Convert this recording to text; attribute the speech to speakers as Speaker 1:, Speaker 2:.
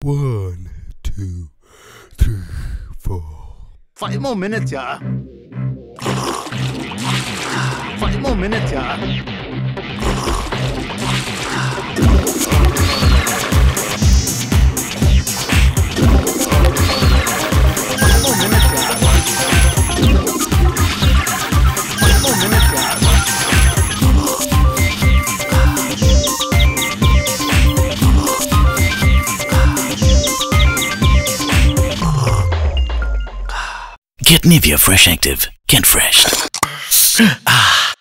Speaker 1: 1, 2, 3, 4.
Speaker 2: 5 more minutes, yeah. 5 more minutes, yeah. 5 more minutes, yeah. 5 more minutes, yeah.
Speaker 3: Get NIVEA Fresh Active. Get fresh. Ah.